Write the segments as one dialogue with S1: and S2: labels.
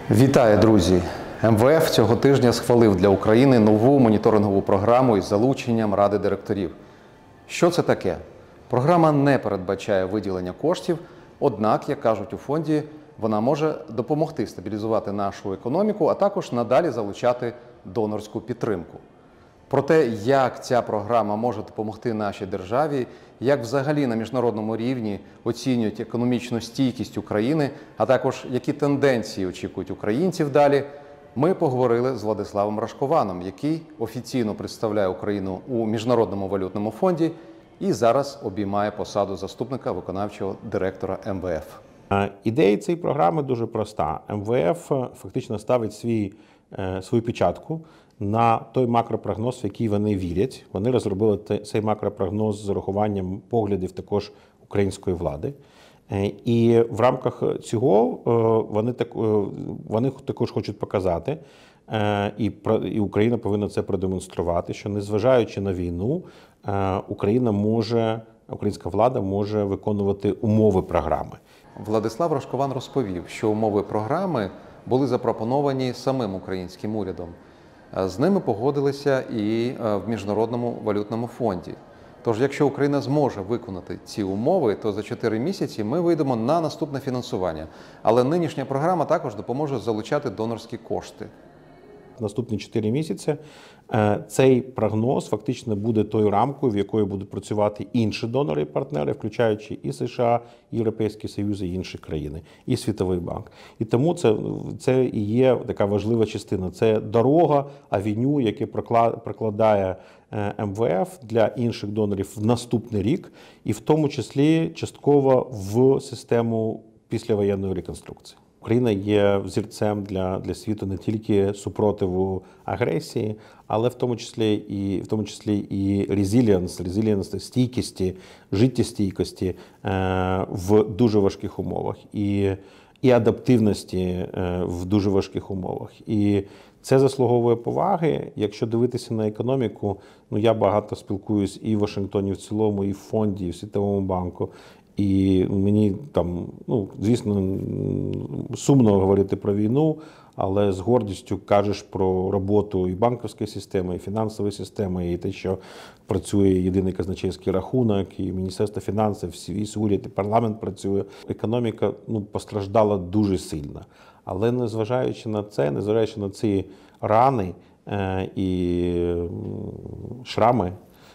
S1: Вітаю, друзі! МВФ цього тижня схвалив для України нову моніторингову програму із залученням Ради директорів. Що це таке? Програма не передбачає виділення коштів, однак, як кажуть у фонді, вона може допомогти стабілізувати нашу економіку, а також надалі залучати донорську підтримку. Про те, як ця програма може допомогти нашій державі, як взагалі на міжнародному рівні оцінюють економічну стійкість України, а також які тенденції очікують українців далі, ми поговорили з Владиславом Рашкованом, який офіційно представляє Україну у Міжнародному валютному фонді і зараз обіймає посаду заступника виконавчого директора МВФ.
S2: Ідея цієї програми дуже проста. МВФ фактично ставить свою печатку на той макропрогноз, в який вони вірять. Вони розробили цей макропрогноз з урахуванням поглядів також української влади. І в рамках цього вони також хочуть показати, і Україна повинна це продемонструвати, що незважаючи на війну, українська влада може виконувати умови програми.
S1: Владислав Рашкован розповів, що умови програми були запропоновані самим українським урядом. З ними погодилися і в Міжнародному валютному фонді. Тож, якщо Україна зможе виконати ці умови, то за 4 місяці ми вийдемо на наступне фінансування. Але нинішня програма також допоможе залучати донорські кошти.
S2: Наступні 4 місяці цей прогноз фактично буде тою рамкою, в якої будуть працювати інші донори і партнери, включаючи і США, і Європейський Союз, і інші країни, і Світовий банк. І тому це і є така важлива частина. Це дорога, авеню, яке прокладає МВФ для інших донорів в наступний рік, і в тому числі частково в систему післявоєнної реконструкції. Україна є взірцем для світу не тільки супротиву агресії, але в тому числі і резилієнс, стійкості, життєстійкості в дуже важких умовах і адаптивності в дуже важких умовах. І це заслуговує поваги. Якщо дивитися на економіку, я багато спілкуюсь і в Вашингтоні в цілому, і в фонді, і в Світовому банку. І мені звісно, сумно говорити про війну, але з гордістю кажеш про роботу і банківської системи, і фінансової системи, і те, що працює єдиний казначейський рахунок, і Міністерство фінансів, весь уряд, і парламент працює. Економіка постраждала дуже сильно. Але незважаючи на це, незважаючи на ці рани і шрами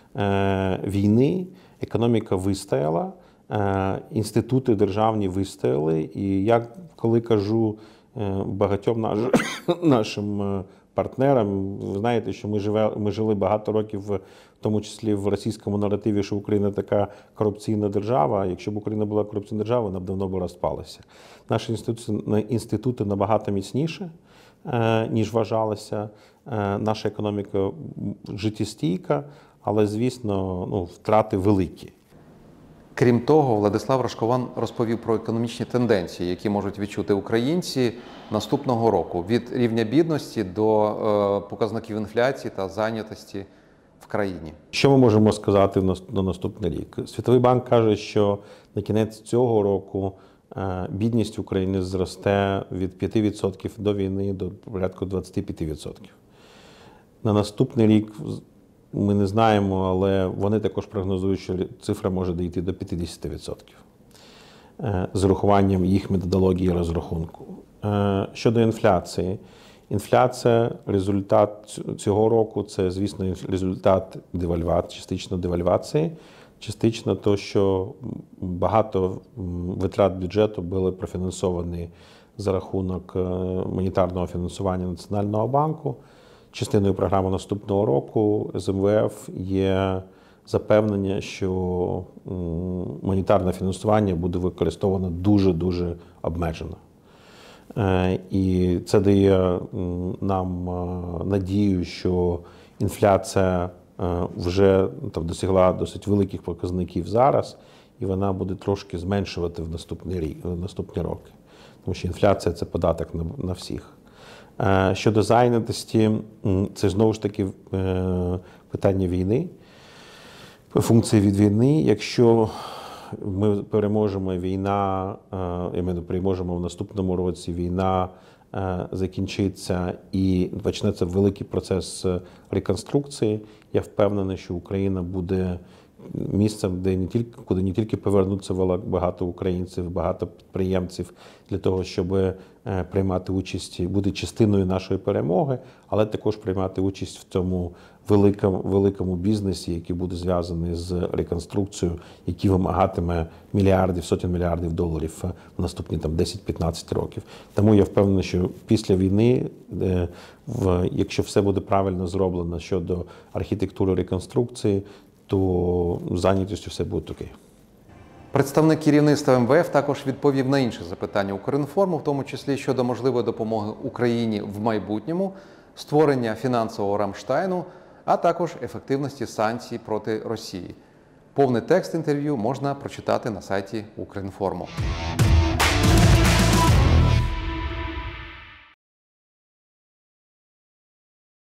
S2: війни, економіка вистояла. Інститути державні вистояли, і я коли кажу багатьом нашим партнерам, ви знаєте, що ми жили багато років, в тому числі в російському наративі, що Україна така корупційна держава. Якщо б Україна була корупційна держава, вона б давно б розпалася. Наші інститути набагато міцніші, ніж вважалося. Наша економіка життєстійка, але, звісно, втрати великі.
S1: Крім того, Владислав Рашкован розповів про економічні тенденції, які можуть відчути українці наступного року, від рівня бідності до показників інфляції та зайнятості в країні.
S2: Що ми можемо сказати на наступний рік? Світовий банк каже, що на кінець цього року бідність в Україні зросте від 5% до війни до порядку 25%. На наступний рік ми не знаємо, але вони також прогнозують, що цифра може дійти до 50% з урахуванням їх методології розрахунку. Щодо інфляції. Інфляція, результат цього року – це, звісно, результат частично девальвації, частично то, що багато витрат бюджету були профінансовані за рахунок монетарного фінансування Національного банку. Частиною програми наступного року з МВФ є запевнення, що монетарне фінансування буде використовано дуже-дуже обмежено. І це дає нам надію, що інфляція вже досягла досить великих показників зараз, і вона буде трошки зменшувати в наступні роки. Тому що інфляція – це податок на всіх. Щодо зайнятості, це знову ж таки питання війни, функції від війни. Якщо ми переможемо в наступному році, війна закінчиться і почнеться великий процес реконструкції, я впевнений, що Україна буде місцем, куди не тільки повернуться багато українців, багато підприємців для того, щоб приймати участь, бути частиною нашої перемоги, але також приймати участь в цьому великому бізнесі, який буде зв'язаний з реконструкцією, який вимагатиме сотень мільярдів доларів в наступні 10-15 років. Тому я впевнений, що після війни, якщо все буде правильно зроблено щодо архітектури реконструкції, то з зайнятістю все буде окей.
S1: Представник керівництва МВФ також відповів на інші запитання Укрінформу, в тому числі щодо можливої допомоги Україні в майбутньому, створення фінансового Рамштайну, а також ефективності санкцій проти Росії. Повний текст інтерв'ю можна прочитати на сайті Укрінформу.